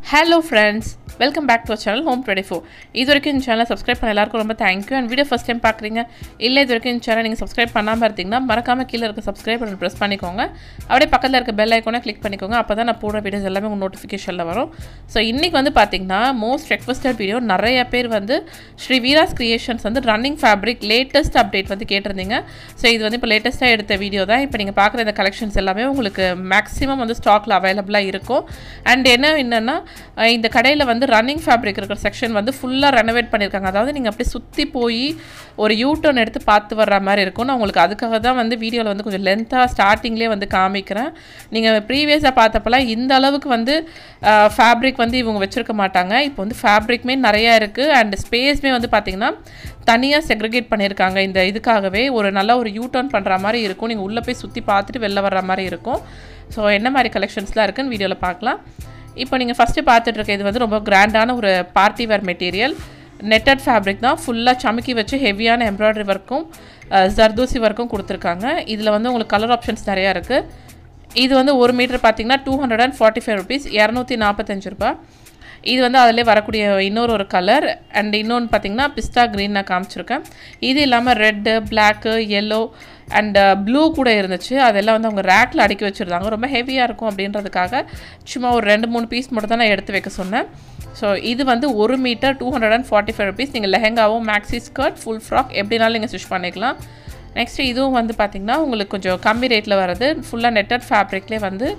Hello friends, welcome back to our channel Home 24. This is channel subscribe பண்ண எல்லாருக்கும் ரொம்ப thank you and video first time பார்க்கறீங்க இல்ல இதுவரைக்கும் channel நீங்க subscribe பண்ணாம இருந்தீங்கன்னா மறக்காம கீழ இருக்க subscribe பட்டன் press பண்ணிக்கோங்க. அப்படியே பக்கத்துல இருக்க bell icon-ஐ click பண்ணிக்கோங்க. அப்பதான் நான் போடுற வீடியோஸ் எல்லாமே உங்களுக்கு notification-ல வரும். So இன்னைக்கு வந்து பாத்தீங்கன்னா most requested video நிறைய பேர் வந்து ஸ்ரீ வீராஸ் கிரியேஷன்ஸ் வந்து running fabric latest update வந்து கேட்டிருந்தீங்க. So இது வந்து இப்ப லேட்டஸ்டா எடுத்த வீடியோ தான். இப்போ நீங்க பார்க்குற இந்த கலெக்ஷன்ஸ் எல்லாமே உங்களுக்கு maximum வந்து ஸ்டாக்ல அவேலபிளா இருக்கும். And என்னன்னா இந்த கடையில வந்து ரன்னிங் ஃபேப்ரிக் இருக்கிற செக்ஷன் வந்து ஃபுல்லா ரெனோவேட் பண்ணிருக்காங்க. அதாவது நீங்க அப்படியே சுத்தி போய் ஒரு யூ டர்ன் எடுத்து பார்த்து வர்ற மாதிரி இருக்கும். நான் உங்களுக்கு அதுக்காக தான் வந்து வீடியோல வந்து கொஞ்சம் லென்த்தா ஸ்டார்டிங்லயே வந்து காமிக்கிறேன். நீங்க ப்ரீவியஸா பார்த்தப்பல இந்த அளவுக்கு வந்து ஃபேப்ரிக் வந்து இவங்க வச்சிருக்க மாட்டாங்க. இப்போ வந்து ஃபேப்ரிக்மே நிறைய இருக்கு and ஸ்பேஸ்மே வந்து பாத்தீங்கன்னா தனியா செக்ரிகேட் பண்ணிருக்காங்க. இந்த இதுக்காகவே ஒரு நல்ல ஒரு யூ டர்ன் பண்ற மாதிரி இருக்கும். நீங்க உள்ள போய் சுத்தி பார்த்துட்டு வெளில வர்ற மாதிரி இருக்கும். சோ என்ன மாதிரி கலெக்ஷன்ஸ்லாம் இருக்குன்னு வீடியோல பார்க்கலாம். இப்போ நீங்க ஃபர்ஸ்ட் பார்த்துட்டு இருக்க இது வந்து ரொம்ப கிராண்டான ஒரு party wear material netted fabric தான். ஃபுல்லா chamiki வச்சு ஹெவியான எம்ப்ராய்டரி வர்க்கும் ஜர்தோசி வர்க்கும் கொடுத்திருக்காங்க. இதுல வந்து உங்களுக்கு கலர் ஆப்ஷன்ஸ் நிறைய இருக்கு. இது வந்து 1 மீட்டர் பாத்தீங்கன்னா 245 rupees 245 ரூபாய். இது வந்து அதிலே வரக்கூடிய இன்னொரு கலர் and இன்னொன்னு பாத்தீங்கன்னா பிஸ்டா கிரீன் நான் காமிச்சிருக்கேன். இது இல்லாம red, black, yellow and blue கூட இருந்துச்சு. அதெல்லாம் வந்து அவங்க ரேக்ல அடுக்கி வச்சிருந்தாங்க. ரொம்ப ஹெவியா இருக்கும் அப்படின்றதுக்காக சும்மா ஒரு 2-3 பீஸ் மட்டும் தான் நான் எடுத்து வைக்க சொன்னேன். சோ இது வந்து 1 மீட்டர் 245 rupees. நீங்க லெஹெங்காவோ மேக்ஸி ஸ்கர்ட் ஃபுல் ஃப்ராக் எப்படினாலும் நீங்க ஸ்டிச் பண்ணிக்கலாம். நெக்ஸ்ட் இதுவும் வந்து பாத்தீங்கன்னா உங்களுக்கு கொஞ்சம் கம்மி ரேட்ல வருது. ஃபுல்லா நெட்டட் ஃபேப்ரிக்லயே வந்து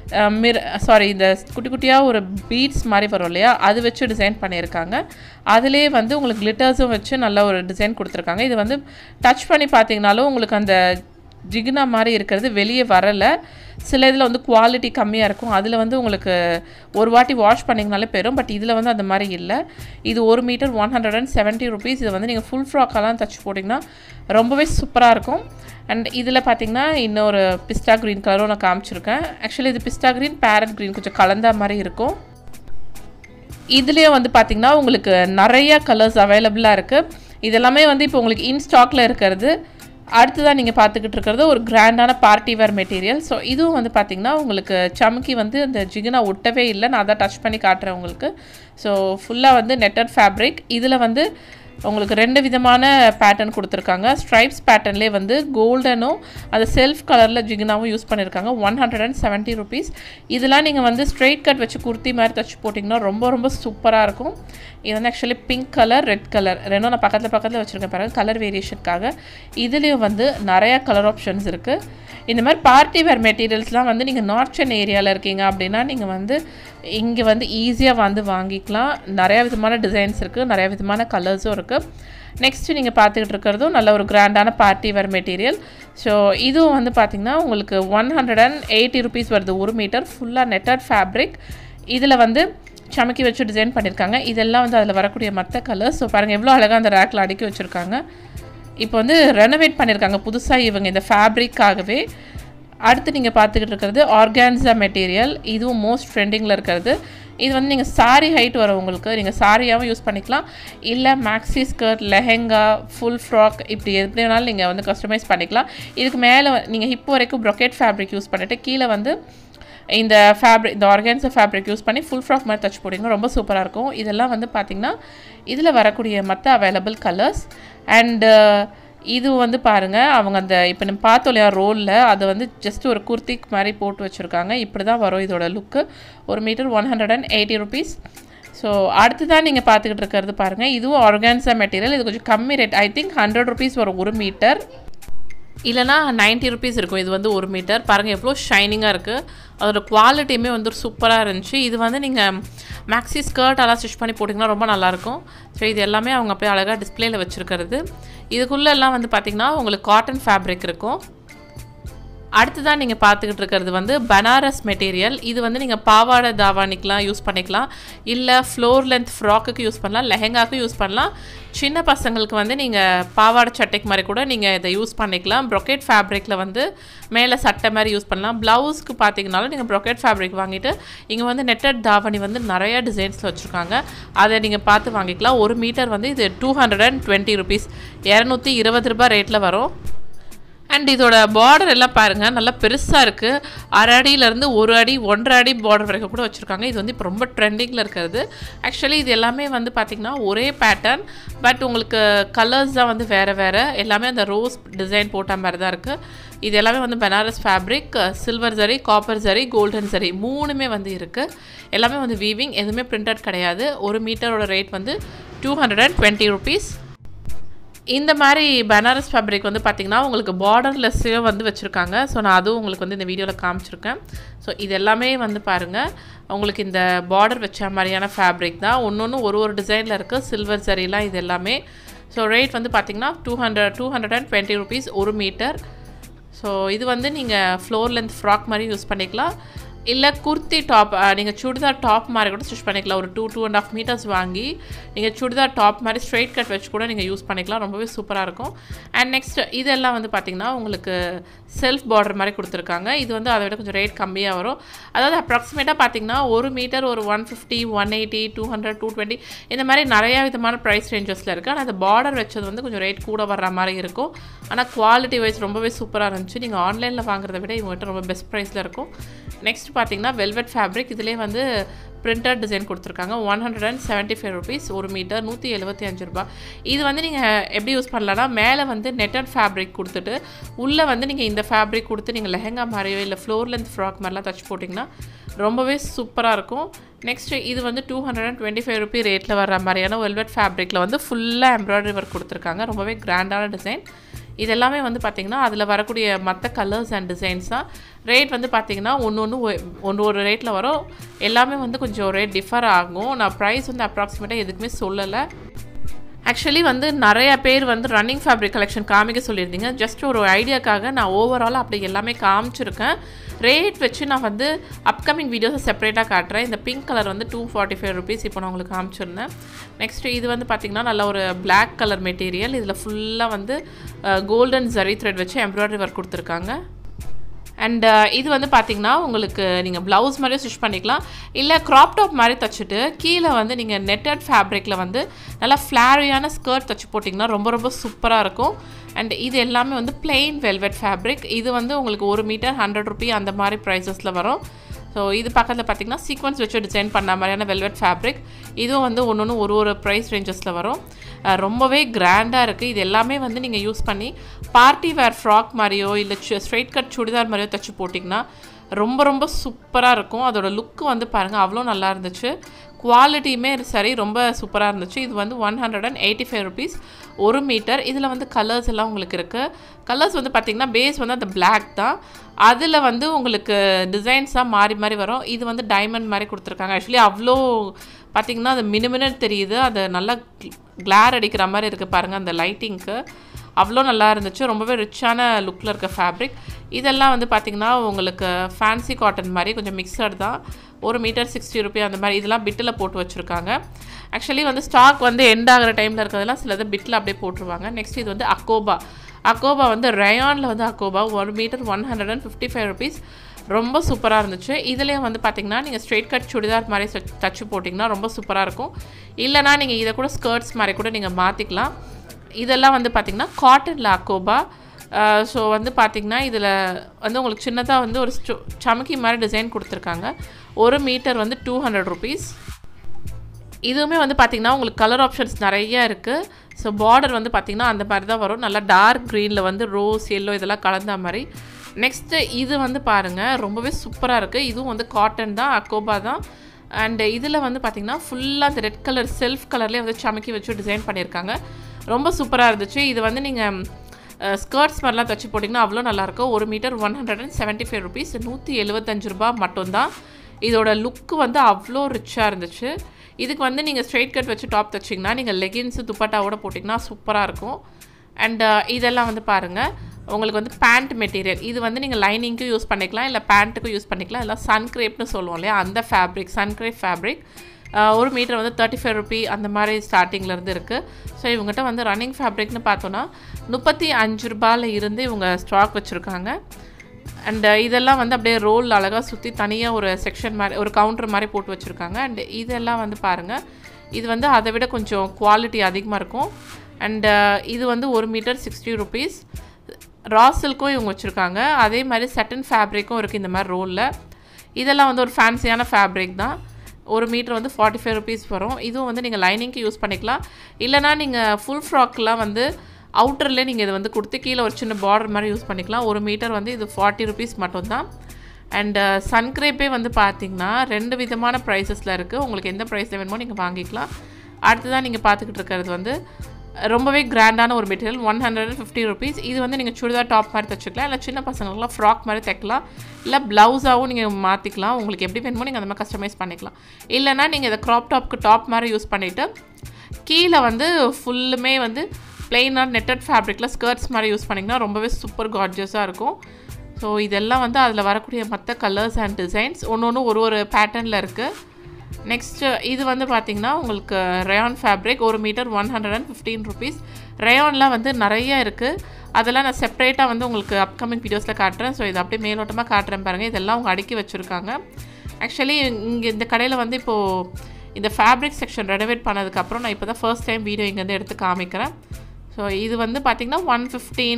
இந்த குட்டி குட்டியா ஒரு பீட்ஸ் மாதிரி வரும் இல்லையா, அது வச்சு டிசைன் பண்ணியிருக்காங்க. அதிலே வந்து உங்களுக்கு கிளிட்டர்ஸும் வச்சு நல்ல ஒரு டிசைன் கொடுத்துருக்காங்க. இது வந்து டச் பண்ணி பார்த்தீங்கனாலும் உங்களுக்கு அந்த ஜிகினா மாதிரி இருக்கிறது வெளியே வரல. சில இதில் வந்து குவாலிட்டி கம்மியாக இருக்கும். அதில் வந்து உங்களுக்கு ஒரு வாட்டி வாஷ் பண்ணிங்கனாலே போயிடும். பட் இதில் வந்து அந்த மாதிரி இல்லை. இது 1 மீட்டர் 170 rupees. இது வந்து நீங்கள் ஃபுல் ஃப்ராக்கெல்லாம் தச்சு போட்டிங்கன்னா ரொம்பவே சூப்பராக இருக்கும். அண்ட் இதில் பார்த்தீங்கன்னா இன்னொரு பிஸ்டா க்ரீன் கலரும் நான் காமிச்சிருக்கேன். ஆக்சுவலி இது பிஸ்டா க்ரீன் பேரட் க்ரீன் கொஞ்சம் கலந்த மாதிரி இருக்கும். இதுலேயே வந்து பார்த்தீங்கன்னா உங்களுக்கு நிறைய கலர்ஸ் அவைலபிளாக இருக்குது. இதெல்லாமே வந்து இப்போ உங்களுக்கு இன் ஸ்டாக்ல இருக்கிறது. அடுத்ததான் நீங்கள் பார்த்துக்கிட்டு இருக்கிறது ஒரு கிராண்டான பார்ட்டி வேர் மெட்டீரியல். ஸோ இதுவும் வந்து பார்த்தீங்கன்னா உங்களுக்கு chamiki வந்து அந்த ஜிகினா ஒட்டவே இல்லை. நான் அதை டச் பண்ணி காட்டுறேன் உங்களுக்கு. ஸோ ஃபுல்லாக வந்து நெட்டட் ஃபேப்ரிக். இதில் வந்து உங்களுக்கு 2 விதமான பேட்டர்ன் கொடுத்துருக்காங்க. ஸ்ட்ரைப்ஸ் பேட்டர்ன்லேயே வந்து கோல்டனும் அந்த செல்ஃப் கலரில் ஜிகினாவும் யூஸ் பண்ணியிருக்காங்க. 170 rupees. இதெல்லாம் நீங்கள் வந்து ஸ்ட்ரெயிட் கட் வச்சு குர்த்தி மாதிரி தச்சு போட்டிங்கன்னா ரொம்ப ரொம்ப சூப்பராக இருக்கும். இது வந்து actually pink colour, red colour ரெண்டும் நான் பக்கத்தில் வச்சுருக்கேன் பாருங்கள் கலர் வேரியேஷனுக்காக. இதுலேயும் வந்து நிறையா கலர் ஆப்ஷன்ஸ் இருக்குது. இந்த மாதிரி பார்ட்டி வேர் மெட்டீரியல்ஸ்லாம் வந்து நீங்கள் நார்த் சென்னை ஏரியாவில் இருக்கீங்க அப்படின்னா நீங்கள் வந்து இங்கே வந்து ஈஸியாக வந்து வாங்கிக்கலாம். நிறையா விதமான டிசைன்ஸ் இருக்குது, நிறையா விதமான கலர்ஸும் இருக்குது. நெக்ஸ்ட்டு நீங்கள் பார்த்துக்கிட்டு இருக்கிறதும் நல்ல ஒரு கிராண்டான பார்ட்டி வேர் மெட்டீரியல். ஸோ இதுவும் வந்து பார்த்திங்கன்னா உங்களுக்கு 180 rupees வருது 1 மீட்டர். ஃபுல்லாக நெட்டட் ஃபேப்ரிக். இதில் வந்து chamiki வச்சு டிசைன் பண்ணியிருக்காங்க. இதெல்லாம் வந்து அதில் வரக்கூடிய மற்ற கலர்ஸ். ஸோ பாருங்கள் எவ்வளோ அழகாக அந்த ரேக்கில் அடுக்கி வச்சுருக்காங்க. இப்போ வந்து ரெனோவேட் பண்ணியிருக்காங்க புதுசாக இவங்க இந்த ஃபேப்ரிக்காகவே. அடுத்து நீங்கள் பார்த்துக்கிட்டு இருக்கிறது ஆர்கான்ஸா மெட்டீரியல். இதுவும் மோஸ்ட் ட்ரெண்டிங்கில் இருக்கிறது. இது வந்து நீங்கள் சாரி ஹைட் வரும் உங்களுக்கு. நீங்கள் சாரியாகவும் யூஸ் பண்ணிக்கலாம், இல்லை maxi skirt, lehenga, full frock இப்படி எப்படி வேணாலும் நீங்கள் வந்து கஸ்டமைஸ் பண்ணிக்கலாம். இதுக்கு மேலே நீங்கள் ஹிப் வரைக்கும் ப்ரொக்கேட் ஃபேப்ரிக் யூஸ் பண்ணிவிட்டு கீழே வந்து இந்த ஆர்கான்ஸா ஃபேப்ரிக் யூஸ் பண்ணி ஃபுல் ஃப்ராக் மாதிரி தச்சு போட்டிங்கன்னா ரொம்ப சூப்பராக இருக்கும். இதெல்லாம் வந்து பார்த்திங்கன்னா இதில் வரக்கூடிய மற்ற அவைலபிள் கலர்ஸ். அண்டு இது வந்து பாருங்கள் அவங்க அந்த இப்போ நம்ம பார்த்தோம் இல்லையா ரோலில், அதை வந்து ஜஸ்ட் ஒரு குர்த்திக் மாதிரி போட்டு வச்சுருக்காங்க. இப்படி தான் வரும் இதோட லுக்கு. 1 மீட்டர் 180 rupees. ஸோ அடுத்து தான் நீங்கள் பார்த்துக்கிட்டு இருக்கிறது பாருங்கள். இதுவும் ஆர்கான்ஸா மெட்டீரியல். இது கொஞ்சம் கம்மி ரேட். ஐ திங்க் 100 rupees வரும் 1 மீட்டர், இல்லைனா 90 rupees இருக்கும். இது வந்து 1 மீட்டர். பாருங்கள் எவ்வளோ ஷைனிங்காக இருக்குது. அதோட குவாலிட்டியுமே வந்து சூப்பராக இருந்துச்சு. இது வந்து நீங்கள் மேக்ஸி ஸ்கர்ட் எல்லாம் ஸ்டிச் பண்ணி போட்டிங்கன்னா ரொம்ப நல்லாயிருக்கும். ஸோ இது எல்லாமே அவங்க அப்படியே அழகாக டிஸ்பிளேயில் வச்சுருக்கிறது. இதுக்குள்ளெல்லாம் வந்து பார்த்திங்கன்னா உங்களுக்கு காட்டன் ஃபேப்ரிக் இருக்கும். அடுத்ததான் நீங்கள் பார்த்துக்கிட்டு இருக்கிறது வந்து பனாரஸ் மெட்டீரியல். இது வந்து நீங்கள் பாவாடை தாவானிக்கெலாம் யூஸ் பண்ணிக்கலாம், இல்லை ஃப்ளோர் லென்த் ஃப்ராக்குக்கு யூஸ் பண்ணலாம், லெஹெங்காவுக்கு யூஸ் பண்ணலாம். சின்ன பசங்களுக்கு வந்து நீங்கள் பாவாடை சட்டைக்கு மாதிரி கூட நீங்கள் இதை யூஸ் பண்ணிக்கலாம். ப்ரொக்கேட் ஃபேப்ரிக்கில் வந்து மேலே சட்டை மாதிரி யூஸ் பண்ணலாம். ப்ளவுஸ்க்கு பார்த்தீங்கனாலும் நீங்கள் ப்ரொக்கேட் ஃபேப்ரிக் வாங்கிட்டு இங்கே வந்து நெட்டட் தாவணி வந்து நிறையா டிசைன்ஸில் வச்சுருக்காங்க. அதை நீங்கள் பார்த்து வாங்கிக்கலாம். 1 மீட்டர் வந்து இது 220 rupees 220 ரூபாய் ரேட்டில் வரும். அண்ட் இதோட பார்டர் எல்லாம் பாருங்கள் நல்லா பெருசாக இருக்குது. 6 அடியிலேருந்து 1 அடி 1.5 அடி பார்டர் வரைக்கும் கூட வச்சுருக்காங்க. இது வந்து இப்போ ரொம்ப ட்ரெண்டிங்கில் இருக்கிறது. ஆக்சுவலி இது எல்லாமே வந்து பார்த்திங்கன்னா ஒரே பேட்டர்ன், பட் உங்களுக்கு கலர்ஸ் தான் வந்து வேறு வேறு. எல்லாமே அந்த ரோஸ் டிசைன் போட்ட மாதிரி தான் இருக்குது. இது எல்லாமே வந்து Banaras fabric, silver zari, copper zari, golden zari 3மே வந்து இருக்குது. எல்லாமே வந்து வீவிங், எதுவுமே பிரிண்டட் கிடையாது. 1 மீட்டரோட ரேட் வந்து 220 rupees. இந்த மாதிரி பனாரஸ் ஃபேப்ரிக் வந்து பார்த்திங்கன்னா உங்களுக்கு பார்டர்லெஸ்ஸே வந்து வச்சுருக்காங்க. ஸோ நான் அதுவும் உங்களுக்கு வந்து இந்த வீடியோவில் காமிச்சிருக்கேன். ஸோ இது எல்லாமே வந்து பாருங்கள் உங்களுக்கு இந்த பார்டர் வச்ச மாதிரியான ஃபேப்ரிக் தான். ஒன்று ஒரு டிசைனில் இருக்குது. சில்வர் ஜரிலாம் இது எல்லாமே. ஸோ ரேட் வந்து பார்த்திங்கன்னா 220 rupees 1 மீட்டர். ஸோ இது வந்து நீங்கள் ஃப்ளோர் லென்த் ஃப்ராக் மாதிரி யூஸ் பண்ணிக்கலாம், இல்லை குர்த்தி டாப், நீங்கள் சுடிதார் டாப் மாதிரி கூட ஸ்டிச் பண்ணிக்கலாம். ஒரு 2.5 meters வாங்கி நீங்கள் சுடிதார் டாப் மாதிரி ஸ்ட்ரெயிட் கட் வச்சு கூட நீங்கள் யூஸ் பண்ணிக்கலாம். ரொம்பவே சூப்பராக இருக்கும். அண்ட் நெக்ஸ்ட் இதெல்லாம் வந்து பார்த்திங்கன்னா உங்களுக்கு செல்ஃப் பார்டர் மாதிரி கொடுத்துருக்காங்க. இது வந்து அதை விட கொஞ்சம் ரேட் கம்மியாக வரும். அதாவது அப்ராக்சிமேட்டாக பார்த்திங்கன்னா 1 மீட்டர் ஒரு 150, 180, 200, 220 இந்த மாதிரி நிறையா விதமான ப்ரைஸ் ரேஞ்சஸில் இருக்குது. ஆனால் அந்த பார்டர் வச்சது வந்து கொஞ்சம் ரேட் கூட வர்ற மாதிரி இருக்கும். ஆனால் குவாலிட்டி வைஸ் ரொம்பவே சூப்பராக இருந்துச்சு. நீங்கள் ஆன்லைனில் வாங்குறத விட இவங்ககிட்ட ரொம்ப பெஸ்ட் ப்ரைஸில் இருக்கும். நெக்ஸ்ட் பார்த்தீங்கன்னா வெல்வெட் ஃபேப்ரிக், இதிலே வந்து பிரிண்டட் டிசைன் கொடுத்துருக்காங்க. 175 rupees 1 மீட்டர், 175 ரூபா. இது வந்து நீங்கள் எப்படி யூஸ் பண்ணலான்னா, மேலே வந்து நெட்டட் ஃபேப்ரிக் கொடுத்துட்டு உள்ளே வந்து நீங்கள் இந்த ஃபேப்ரிக் கொடுத்து நீங்கள் லெஹங்கா மாதிரியோ இல்லை ஃப்ளோர் லென்த் ஃப்ராக் மாதிரிலாம் தச்சு போட்டிங்கன்னா ரொம்பவே சூப்பராக இருக்கும். நெக்ஸ்ட்டு இது வந்து 225 rupee ரேட்டில் வர்ற மாதிரியான வெல்வெட் ஃபேப்ரிக்கில் வந்து ஃபுல்லாக எம்ப்ராய்டரி ஒர்க் கொடுத்துருக்காங்க. ரொம்பவே கிராண்டான டிசைன். இது எல்லாமே வந்து பார்த்திங்கன்னா அதில் வரக்கூடிய மற்ற கலர்ஸ் அண்ட் டிசைன்ஸ் தான். ரேட் வந்து பார்த்திங்கன்னா ஒரு ரேட்டில் வரும். எல்லாமே வந்து கொஞ்சம் ரேட் டிஃபர் ஆகும். நான் ப்ரைஸ் வந்து அப்ராக்சிமேட்டாக எதுக்குமே சொல்லலை. ஆக்சுவலி வந்து நிறைய பேர் வந்து ரன்னிங் ஃபேப்ரிக் கலெக்ஷன் காமிக்க சொல்லியிருந்தீங்க. ஜஸ்ட் ஒரு ஐடியாக்காக நான் ஓவராலாக அப்படி எல்லாமே காமிச்சிருக்கேன். ரேட் வச்சு நான் வந்து அப்கமிங் வீடியோஸை செப்பரேட்டாக காட்டுறேன். இந்த பிங்க் கலர் வந்து 245 rupees இப்போ நான் உங்களுக்கு காமிச்சிருந்தேன். நெக்ஸ்ட்டு இது வந்து பார்த்திங்கன்னா நல்ல ஒரு பிளாக் கலர் மெட்டீரியல். இதில் ஃபுல்லாக வந்து கோல்டன் ஜரி த்ரெட் வச்சு எம்ப்ராய்டரி ஒர்க் கொடுத்துருக்காங்க. அண்ட் இது வந்து பார்த்திங்கன்னா உங்களுக்கு நீங்கள் ப்ளவுஸ் மாதிரியே ஸ்டிச் பண்ணிக்கலாம், இல்லை க்ராப் டாப் மாதிரி தைச்சிட்டு கீழே வந்து நீங்கள் நெட்டட் ஃபேப்ரிக்கில் வந்து நல்லா ஃப்ளாரியான ஸ்கர்ட் தைச்சி போட்டிங்கன்னா ரொம்ப ரொம்ப சூப்பராக இருக்கும். அண்ட் இது எல்லாமே வந்து பிளெயின் வெல்வெட் ஃபேப்ரிக். இது வந்து உங்களுக்கு 1 மீட்டர் 100 rupee அந்த மாதிரி ப்ரைஸஸில் வரும். ஸோ இது பக்கத்தில் பார்த்திங்கன்னா சீக்வன்ஸ் வச்சு டிசைன் பண்ண மாதிரியான வெல்வெட் ஃபேப்ரிக். இதுவும் வந்து ஒரு ப்ரைஸ் ரேஞ்சஸில் வரும். ரொம்பவே கிராண்டாக இருக்குது. இது எல்லாமே வந்து நீங்கள் யூஸ் பண்ணி பார்ட்டி வேர் ஃப்ராக் மாதிரியோ இல்லை ஸ்ட்ரெயிட் கட் சுடிதார் மாதிரியோ தைச்சி போட்டிங்கன்னா ரொம்ப ரொம்ப சூப்பராக இருக்கும். அதோட லுக்கு வந்து பாருங்கள் அவ்வளோ நல்லா இருந்துச்சு. குவாலிட்டியுமே சரி ரொம்ப சூப்பராக இருந்துச்சு. இது வந்து 185 rupees 1 மீட்டர். இதில் வந்து கலர்ஸ் எல்லாம் உங்களுக்கு இருக்குது. கலர்ஸ் வந்து பார்த்திங்கன்னா பேஸ் வந்து அந்த பிளாக் தான். அதில் வந்து உங்களுக்கு டிசைன்ஸாக மாறி மாறி வரும். இது வந்து டைமண்ட் மாதிரி கொடுத்துருக்காங்க. ஆக்சுவலி அவ்வளோ பார்த்திங்கன்னா அது மினுமினு தெரியுது. அது நல்லா கிளார் அடிக்கிற மாதிரி இருக்குது பாருங்கள் அந்த லைட்டிங்க்கு. அவ்வளோ நல்லா இருந்துச்சு. ரொம்பவே ரிச்சான லுக்கில் இருக்க ஃபேப்ரிக். இதெல்லாம் வந்து பார்த்திங்கன்னா உங்களுக்கு ஃபேன்சி காட்டன் மாதிரி கொஞ்சம் மிக்சட் தான். 1 மீட்டர் 60 rupees அந்த மாதிரி. இதெல்லாம் பிட்டில் போட்டு வச்சுருக்காங்க. ஆக்சுவலி வந்து ஸ்டாக் வந்து எண்ட் ஆகிற டைமில் இருக்கிறதெல்லாம் சிலது பிட்டில் அப்படியே போட்டுருவாங்க. நெக்ஸ்ட் இது வந்து அக்கோபா வந்து ரயானில் வந்து அக்கோபா 1 மீட்டர் 155 rupees. ரொம்ப சூப்பராக இருந்துச்சு. இதுலேயும் வந்து பார்த்திங்கன்னா நீங்கள் ஸ்ட்ரெயிட் கட் சுடிதார் மாதிரி தச்சு போட்டிங்கன்னா ரொம்ப சூப்பராக இருக்கும். இல்லைனா நீங்கள் இதை கூட ஸ்கர்ட்ஸ் மாதிரி கூட நீங்கள் மாற்றிக்கலாம். இதெல்லாம் வந்து பார்த்திங்கன்னா காட்டனில் அக்கோபா. ஸோ வந்து பார்த்திங்கன்னா இதில் வந்து உங்களுக்கு சின்னதாக வந்து ஒரு சமக்கி மாதிரி டிசைன் கொடுத்துருக்காங்க. 1 மீட்டர் வந்து 200 rupees. இதுவுமே வந்து பார்த்திங்கன்னா உங்களுக்கு கலர் ஆப்ஷன்ஸ் நிறைய இருக்குது. ஸோ பார்டர் வந்து பார்த்திங்கன்னா அந்த மாதிரி தான் வரும். நல்லா டார்க் க்ரீனில் வந்து ரோஸ் எல்லோ இதெல்லாம் கலந்த மாதிரி. நெக்ஸ்ட்டு இது வந்து பாருங்கள் ரொம்பவே சூப்பராக இருக்குது. இதுவும் வந்து காட்டன் தான், அக்கோபா தான். அண்டு இதில் வந்து பார்த்திங்கன்னா ஃபுல்லாக அந்த ரெட் கலர் செல்ஃப் கலர்லேயே வந்து சமக்கி வச்சு டிசைன் பண்ணியிருக்காங்க. ரொம்ப சூப்பராக இருந்துச்சு. இது வந்து நீங்கள் ஸ்கர்ட்ஸ் மாதிரிலாம் தைச்சி போட்டிங்கன்னா அவ்வளோ நல்லாயிருக்கும். 1 மீட்டர் 175 rupees 175 ரூபாய் மட்டும்தான். இதோட லுக்கு வந்து அவ்வளோ ரிச்சாக இருந்துச்சு. இதுக்கு வந்து நீங்கள் ஸ்ட்ரெயிட் கட் வச்சு டாப் தைச்சிங்கன்னா நீங்கள் லெகின்ஸு துப்பட்டாவோட போட்டிங்கன்னா சூப்பராக இருக்கும். அண்ட் இதெல்லாம் வந்து பாருங்கள் உங்களுக்கு வந்து பேண்ட் மெட்டீரியல். இது வந்து நீங்கள் லைனிங்க்கும் யூஸ் பண்ணிக்கலாம், இல்லை பேண்ட்டுக்கும் யூஸ் பண்ணிக்கலாம். இல்லை சன்க்ரேப்னு சொல்லுவோம் இல்லையா அந்த ஃபேப்ரிக், சன்க்ரேப் ஃபேப்ரிக். 1 மீட்டர் வந்து 35 rupees அந்த மாதிரி ஸ்டார்டிங்லேருந்து இருக்குது. ஸோ இவங்ககிட்ட வந்து ரன்னிங் ஃபேப்ரிக்னு பார்த்தோன்னா 35 ரூபாயில் இருந்து இவங்க ஸ்டாக் வச்சுருக்காங்க. அண்ட் இதெல்லாம் வந்து அப்படியே ரோல் அழகாக சுற்றி தனியாக ஒரு செக்ஷன் மாதிரி ஒரு கவுண்டர் மாதிரி போட்டு வச்சுருக்காங்க. அண்ட் இதெல்லாம் வந்து பாருங்கள் இது வந்து அதை விட கொஞ்சம் குவாலிட்டி அதிகமாக இருக்கும். அண்ட் இது வந்து 1 மீட்டர் 60 rupees. ரா சில்க்கும் இவங்க வச்சுருக்காங்க. அதே மாதிரி சட்டன் ஃபேப்ரிக்கும் இருக்குது இந்த மாதிரி ரோலில். இதெல்லாம் வந்து ஒரு ஃபேன்சியான ஃபேப்ரிக் தான். ஒரு மீட்டர் வந்து 45 rupees வரும். இதுவும் வந்து நீங்கள் லைனிங்க்கு யூஸ் பண்ணிக்கலாம். இல்லைனா நீங்கள் ஃபுல் ஃப்ராக்லாம் வந்து அவுட்டர்லேயே நீங்கள் இது வந்து கொடுத்து கீழே ஒரு சின்ன பார்டர் மாதிரி யூஸ் பண்ணிக்கலாம். ஒரு மீட்டர் வந்து இது 40 rupees மட்டும்தான். அண்ட் சன்க்ரேப்பே வந்து பார்த்திங்கன்னா 2 விதமான ப்ரைஸஸில் இருக்குது. உங்களுக்கு எந்த ப்ரைஸில் வேணுமோ நீங்கள் வாங்கிக்கலாம். அடுத்ததான் நீங்கள் பார்த்துக்கிட்டு இருக்கிறது வந்து ரொம்பவே கிராண்டான ஒரு மெட்டீரியல் 150 rupees. இது வந்து நீங்கள் சுடிதார் டாப் மாதிரி தைச்சிக்கலாம். இல்லை சின்ன பசங்களுக்குலாம் ஃப்ராக் மாதிரி தைக்கலாம். இல்லை ப்ளவுஸாகவும் நீங்கள் மாற்றிக்கலாம். உங்களுக்கு எப்படி வேணுமோ நீங்கள் அந்த மாதிரி கஸ்டமைஸ் பண்ணிக்கலாம். இல்லைனா நீங்கள் இதை க்ராப் டாப்க்கு டாப் மாதிரி யூஸ் பண்ணிவிட்டு கீழே வந்து ஃபுல்லுமே வந்து பிளெயினாக நெட்டட் ஃபேப்ரிக்கில் ஸ்கர்ட்ஸ் மாதிரி யூஸ் பண்ணிங்கன்னா ரொம்பவே சூப்பர் கார்ஜியஸாக இருக்கும். ஸோ இதெல்லாம் வந்து அதில் வரக்கூடிய மற்ற கலர்ஸ் அண்ட் டிசைன்ஸ் ஒன்று ஒரு பேட்டர்னில் இருக்குது. நெக்ஸ்ட்டு இது வந்து பார்த்திங்கன்னா உங்களுக்கு ரயான் ஃபேப்ரிக். ஒரு மீட்டர் 115 rupees. ரயான்லாம் வந்து நிறைய இருக்குது. அதெல்லாம் நான் செப்பரேட்டாக வந்து உங்களுக்கு அப்கமிங் வீடியோஸில் காட்டுறேன். ஸோ இது அப்படியே மேலோட்டமாக காட்டுறேன் பாருங்கள். இதெல்லாம் அவங்க அடுக்கி வச்சுருக்காங்க. ஆக்சுவலி இங்கே இந்த கடையில் வந்து இப்போது இந்த ஃபேப்ரிக் செக்ஷன் ரெனோவேட் பண்ணதுக்கப்புறம் நான் இப்போ தான் ஃபர்ஸ்ட் டைம் வீடியோ இங்கேருந்து எடுத்து காமிக்கிறேன். ஸோ இது வந்து பார்த்திங்கன்னா 115,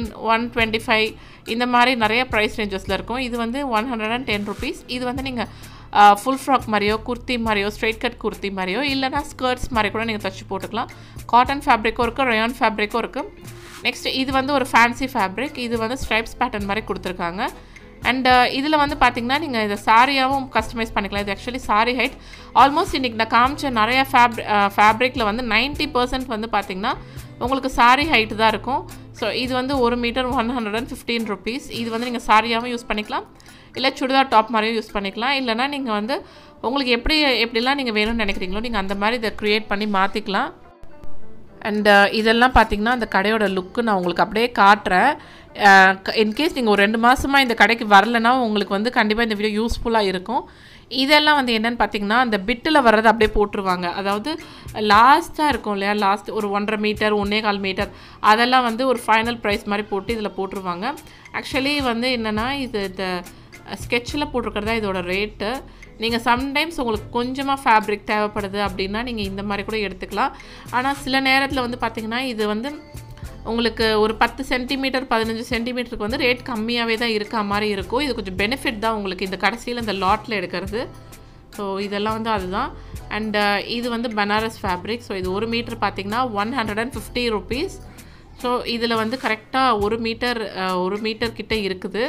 125 இந்த மாதிரி நிறைய ப்ரைஸ் ரேஞ்சஸில் இருக்கும். இது வந்து 110 rupees. இது வந்து நீங்கள் ஃபுல் ஃப்ராக் மாதிரியோ குர்த்தி மாதிரியோ ஸ்ட்ரெயிட் கட் குர்த்தி மாதிரியோ இல்லைனா ஸ்கர்ட்ஸ் மாதிரி கூட நீங்கள் தச்சு போட்டுக்கலாம். காட்டன் ஃபேப்ரிக்கும் இருக்குது, ரயான் ஃபேப்ரிக்கும் இருக்குது. நெக்ஸ்ட் இது வந்து ஒரு ஃபேன்சி ஃபேப்ரிக். இது வந்து ஸ்ட்ரைப்ஸ் பேட்டர்ன் மாதிரி கொடுத்துருக்காங்க. அண்ட் இதில் வந்து பார்த்திங்கன்னா நீங்கள் இதை சாரியாகவும் கஸ்டமைஸ் பண்ணிக்கலாம். இது ஆக்சுவலி சாரி ஹைட். ஆல்மோஸ்ட் இன்றைக்கி நான் காமிச்ச நிறைய ஃபேப்ரிக்கில் வந்து 90% வந்து பார்த்திங்கன்னா உங்களுக்கு சாரி ஹைட்டு தான் இருக்கும். ஸோ இது வந்து ஒரு மீட்டர் 115 rupees. இது வந்து நீங்கள் சாரியாகவும் யூஸ் பண்ணிக்கலாம். இல்லை சுடிதார் டாப் மாதிரியும் யூஸ் பண்ணிக்கலாம். இல்லைனா நீங்கள் வந்து உங்களுக்கு எப்படிலாம் நீங்கள் வேணும்னு நினைக்கிறீங்களோ நீங்கள் அந்த மாதிரி இதை க்ரியேட் பண்ணி மாற்றிக்கலாம். அண்ட் இதெல்லாம் பார்த்திங்கன்னா அந்த கடையோட லுக்கு நான் உங்களுக்கு அப்படியே காட்டுறேன். இன்கேஸ் நீங்கள் ஒரு 2 மாதமாக இந்த கடைக்கு வரலைன்னா உங்களுக்கு வந்து கண்டிப்பாக இந்த வீடியோ யூஸ்ஃபுல்லாக இருக்கும். இதெல்லாம் வந்து என்னென்னு பார்த்திங்கன்னா அந்த பிட்டில் வர்றது அப்படியே போட்டுருவாங்க. அதாவது லாஸ்ட்டாக இருக்கும் இல்லையா, லாஸ்ட் ஒரு 1.5 மீட்டர் 1.25 மீட்டர் அதெல்லாம் வந்து ஒரு ஃபைனல் ப்ரைஸ் மாதிரி போட்டு இதில் போட்டுருவாங்க. ஆக்சுவலி வந்து என்னென்னா இது இந்த ஸ்கெட்சில் போட்டிருக்கிறதா இதோட ரேட்டு. நீங்கள் சம்டைம்ஸ் உங்களுக்கு கொஞ்சமாக ஃபேப்ரிக் தேவைப்படுது அப்படின்னா நீங்கள் இந்த மாதிரி கூட எடுத்துக்கலாம். ஆனால் சில நேரத்தில் வந்து பார்த்திங்கன்னா இது வந்து உங்களுக்கு ஒரு 10 சென்டிமீட்டர் 15 சென்டிமீட்டருக்கு வந்து ரேட் கம்மியாகவே தான் இருக்க மாதிரி இருக்கும். இது கொஞ்சம் பெனிஃபிட் தான் உங்களுக்கு இந்த கடைசியில் இந்த லாட்டில் எடுக்கிறது. ஸோ இதெல்லாம் வந்து அதுதான். அண்ட் இது வந்து பனாரஸ் ஃபேப்ரிக். ஸோ இது ஒரு மீட்டர் பார்த்திங்கன்னா 150 rupees. ஸோ இதில் வந்து கரெக்டாக ஒரு மீட்டர் கிட்டே இருக்குது.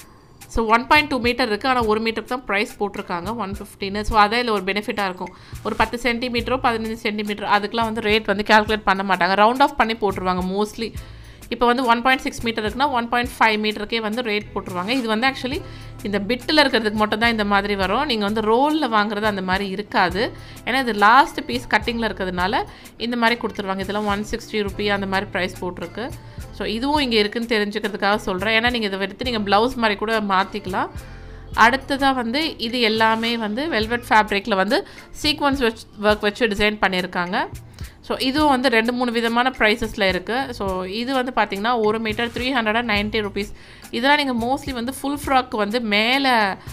ஸோ 1.2 மீட்டர் இருக்குது. ஆனால் ஒரு மீட்டருக்கு தான் ப்ரைஸ் போட்டிருக்காங்க 115. ஸோ அதே இதில் ஒரு பெனிஃபிட்டாக இருக்கும். ஒரு 10 சென்டிமீட்டரோ 15 சென்டிமீட்டர் அதுக்கெலாம் வந்து ரேட் வந்து கால்குலேட் பண்ண மாட்டாங்க. ரவுண்ட் ஆஃப் பண்ணி போட்டுருவாங்க மோஸ்ட்லி. இப்போ வந்து 1.6 மீட்டர் இருக்குன்னா 1.5 மீட்டருக்கே வந்து ரேட் போட்டுருவாங்க. இது வந்து ஆக்சுவலி இந்த பிட்டில் இருக்கிறதுக்கு மட்டும் தான் இந்த மாதிரி வரும். நீங்கள் வந்து ரோலில் வாங்குறது அந்த மாதிரி இருக்காது. ஏன்னா இது லாஸ்ட் பீஸ் கட்டிங்கில் இருக்கிறதுனால இந்த மாதிரி கொடுத்துருவாங்க. இதெல்லாம் 160 rupees அந்த மாதிரி ப்ரைஸ் போட்டிருக்கு. ஸோ இதுவும் இங்கே இருக்குதுன்னு தெரிஞ்சுக்கிறதுக்காக சொல்கிறேன். ஏன்னா நீங்கள் இதை எடுத்து நீங்கள் ப்ளவுஸ் மாதிரி கூட மாற்றிக்கலாம். அடுத்ததாக வந்து இது எல்லாமே வந்து வெல்வெட் ஃபேப்ரிக்கில் வந்து சீக்வன்ஸ் ஒர்க் வச்சு டிசைன் பண்ணியிருக்காங்க. ஸோ இதுவும் வந்து 2-3 விதமான ப்ரைஸஸில் இருக்குது. ஸோ இது வந்து பார்த்திங்கன்னா ஒரு மீட்டர் 390 rupees. இதெல்லாம் நீங்கள் மோஸ்ட்லி வந்து ஃபுல் ஃப்ராக் வந்து மேலே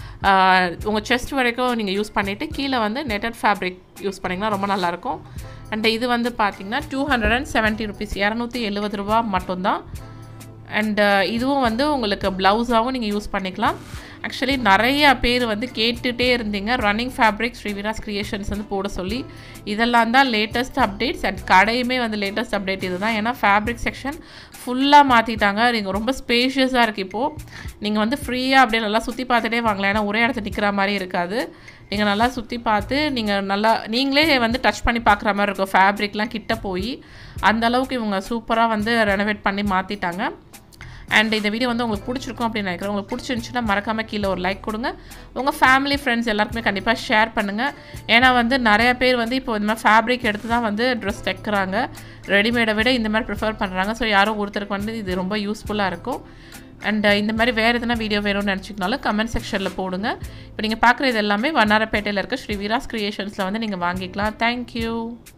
உங்கள் செஸ்ட் வரைக்கும் நீங்கள் யூஸ் பண்ணிவிட்டு கீழே வந்து நெட்டட் ஃபேப்ரிக் யூஸ் பண்ணிங்கன்னா ரொம்ப நல்லாயிருக்கும். அண்ட் இது வந்து பார்த்திங்கன்னா 270 rupees 270 ரூபா மட்டும்தான். அண்ட் இதுவும் வந்து உங்களுக்கு ப்ளவுஸாகவும் நீங்கள் யூஸ் பண்ணிக்கலாம். ஆக்சுவலி நிறையா பேர் வந்து கேட்டுகிட்டே இருந்தீங்க ரன்னிங் ஃபேப்ரிக் ஸ்ரீவீராஸ் கிரியேஷன்ஸ் வந்து போட சொல்லி. இதெல்லாம் தான் லேட்டஸ்ட் அப்டேட்ஸ். அண்ட் கடையுமே வந்து லேட்டஸ்ட் அப்டேட் இது தான். ஏன்னா ஃபேப்ரிக் செக்ஷன் ஃபுல்லாக மாற்றிட்டாங்க. நீங்கள் ரொம்ப ஸ்பேஷியஸாக இருக்குது. இப்போது நீங்கள் வந்து ஃப்ரீயாக அப்படியே நல்லா சுற்றி பார்த்துட்டே வாங்கலாம். ஏன்னா ஒரே இடத்துல நிற்கிற மாதிரி இருக்காது. நீங்கள் நல்லா சுற்றி பார்த்து நீங்களே வந்து டச் பண்ணி பார்க்குற மாதிரி இருக்கும். ஃபேப்ரிக்லாம் கிட்ட போய் அந்தளவுக்கு இவங்க சூப்பராக வந்து ரெனோவேட் பண்ணி மாற்றிட்டாங்க. அண்ட் இந்த வீடியோ வந்து உங்களுக்கு பிடிச்சிருக்கும் அப்படின்னு நினைக்கிறேன். உங்களுக்கு பிடிச்சிருந்துச்சுன்னா மறக்காமல் கீழே ஒரு லைக் கொடுங்க. உங்கள் ஃபேமிலி ஃப்ரெண்ட்ஸ் எல்லாருக்குமே கண்டிப்பாக ஷேர் பண்ணுங்கள். ஏன்னா வந்து நிறைய பேர் வந்து இப்போ இந்த மாதிரி ஃபேப்ரிக் எடுத்து தான் வந்து ட்ரெஸ் தைக்கிறாங்க. ரெடிமேடை விட இந்த மாதிரி ப்ரிஃபர் பண்ணுறாங்க. ஸோ யாரும் ஒருத்தருக்கு வந்து இது ரொம்ப யூஸ்ஃபுல்லாக இருக்கும். அண்ட் இந்த மாதிரி வேறு எதனா வீடியோ வேணும்னு நினச்சிக்கனாலும் கமெண்ட் செக்ஷனில் போடுங்க. இப்போ நீங்கள் பார்க்குறது எல்லாமே வண்ணாரப்பேட்டையில் இருக்க ஸ்ரீவீராஸ் கிரியேஷன்ஸில் வந்து நீங்கள் வாங்கிக்கலாம். தேங்க்யூ.